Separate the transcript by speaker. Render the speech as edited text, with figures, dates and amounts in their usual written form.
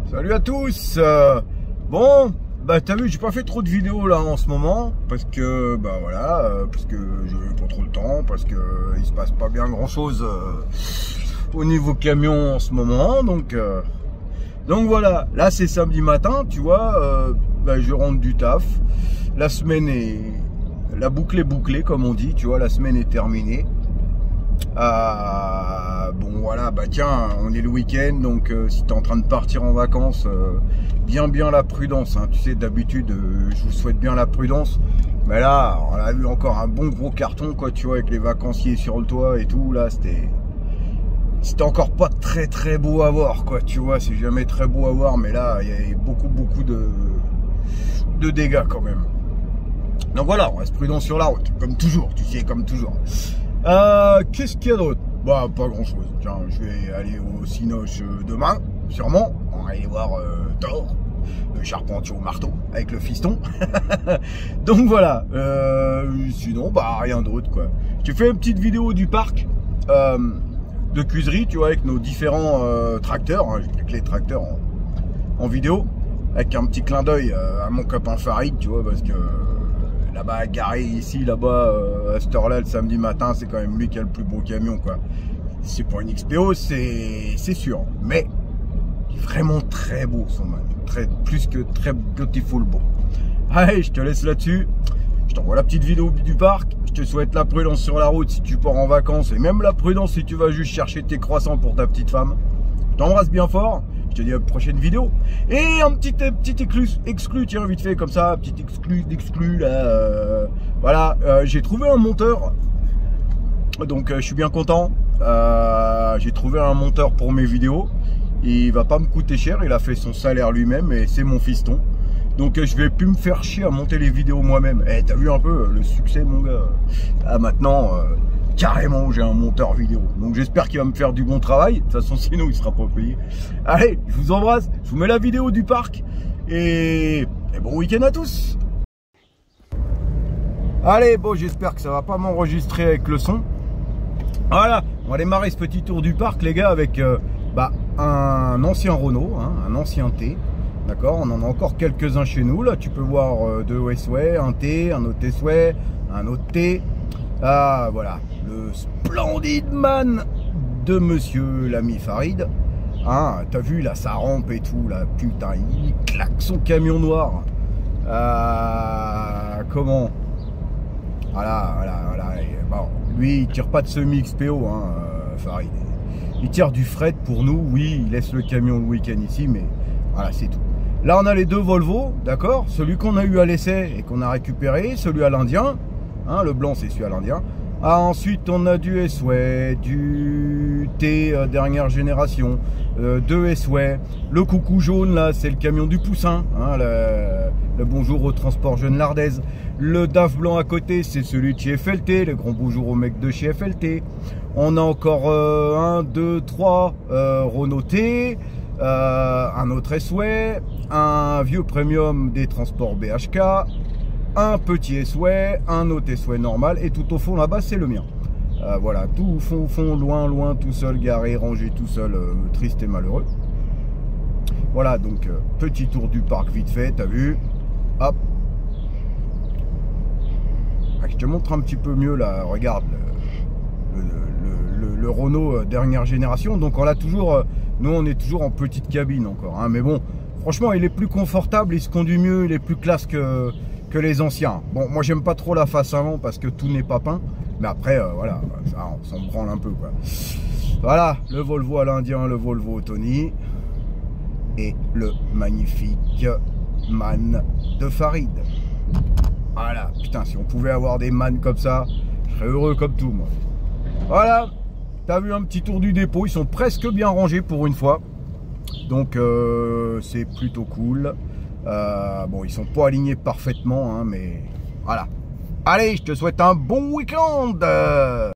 Speaker 1: Salut à tous. Bon, bah t'as vu, j'ai pas fait trop de vidéos là en ce moment parce que parce que j'ai pas trop le temps, parce que il se passe pas bien grand chose au niveau camion en ce moment, donc voilà. Là c'est samedi matin, tu vois, je rentre du taf. La boucle est bouclée comme on dit, tu vois, la semaine est terminée. Bon voilà, tiens, on est le week-end, donc si tu es en train de partir en vacances, bien la prudence, hein. Tu sais, d'habitude je vous souhaite bien la prudence, mais là on a vu encore un bon gros carton, quoi, tu vois, avec les vacanciers sur le toit et tout. Là c'était encore pas très beau à voir, quoi, tu vois. C'est jamais très beau à voir, mais là il y a beaucoup de dégâts quand même. Donc voilà, on reste prudent sur la route, comme toujours, tu sais, comme toujours. Qu'est-ce qu'il y a d'autre? Pas grand chose. Tiens, je vais aller au Cinoche demain, sûrement. On va aller voir Thor, le charpentier au marteau, avec le fiston. Donc voilà. Sinon, rien d'autre, quoi. J'ai fait une petite vidéo du parc de Cuisery, tu vois, avec nos différents tracteurs. Hein. J'ai pris que les tracteurs en vidéo, avec un petit clin d'œil à mon copain Farid, tu vois, parce que là-bas, garé ici, là-bas, à cette heure-là, le samedi matin, c'est quand même lui qui a le plus beau camion, quoi. C'est pour une XPO, c'est sûr. Mais, il est vraiment très beau, son man. Plus que très beautiful beau. Allez, je te laisse là-dessus. Je t'envoie la petite vidéo du parc. Je te souhaite la prudence sur la route si tu pars en vacances. Et même la prudence si tu vas juste chercher tes croissants pour ta petite femme. Je t'embrasse bien fort. Je te dis à la prochaine vidéo. Et un petit exclu, tiens, vite fait, comme ça, petit exclu là. Voilà, j'ai trouvé un monteur. Donc je suis bien content. J'ai trouvé un monteur pour mes vidéos. Il va pas me coûter cher, il a fait son salaire lui-même et c'est mon fiston. Donc je vais plus me faire chier à monter les vidéos moi-même. Eh, t'as vu un peu le succès, mon gars. Maintenant, carrément, j'ai un monteur vidéo. Donc j'espère qu'il va me faire du bon travail. De toute façon, sinon, il sera pas payé. Allez, je vous embrasse. Je vous mets la vidéo du parc. Et bon week-end à tous. Allez, bon, j'espère que ça va pas m'enregistrer avec le son. Voilà, on va démarrer ce petit tour du parc, les gars, avec un ancien Renault, hein, un ancien T. D'accord, on en a encore quelques-uns chez nous. Là, tu peux voir deux S-Way, un T, un autre S-Way, un autre T. Voilà, le splendide man de monsieur l'ami Farid. Hein, t'as vu là, sa rampe et tout, là, putain, il claque son camion noir. Comment? Voilà. Bon, lui, il tire pas de semi-XPO, hein, Farid. Il tire du fret pour nous. Oui, il laisse le camion le week-end ici, mais voilà, c'est tout. Là, on a les deux Volvo, d'accord. Celui qu'on a eu à l'essai et qu'on a récupéré, celui à l'Indien. Hein, le blanc, c'est celui à l'Indien. Ensuite, on a du S-Way, du T dernière génération, deux S-Way. Le coucou jaune, là, c'est le camion du Poussin. Hein, le bonjour au transport jeune Lardèze. Le DAF blanc à côté, c'est celui de chez FLT. Le grand bonjour au mec de chez FLT. On a encore 1, 2, 3 Renault T. Un autre S-Way, un vieux premium des transports BHK, un petit S-Way, un autre S-Way normal, et tout au fond là-bas c'est le mien. Voilà, tout au fond, loin, tout seul, garé, rangé tout seul, triste et malheureux. Voilà, donc petit tour du parc vite fait, t'as vu. Hop. Je te montre un petit peu mieux là, regarde le Renault dernière génération. Donc on l'a toujours, nous on est toujours en petite cabine encore, hein, mais bon, franchement il est plus confortable, il se conduit mieux, il est plus classe que les anciens. Bon, moi j'aime pas trop la face avant parce que tout n'est pas peint, mais après voilà, ça, on s'en branle un peu, quoi. Voilà, le Volvo à l'Indien, le Volvo au Tony et le magnifique man de Farid. Voilà, putain, si on pouvait avoir des man comme ça, je serais heureux comme tout, moi. Voilà, t'as vu un petit tour du dépôt, ils sont presque bien rangés pour une fois. Donc c'est plutôt cool. Bon, ils sont pas alignés parfaitement, hein, mais voilà. Allez, je te souhaite un bon week-end.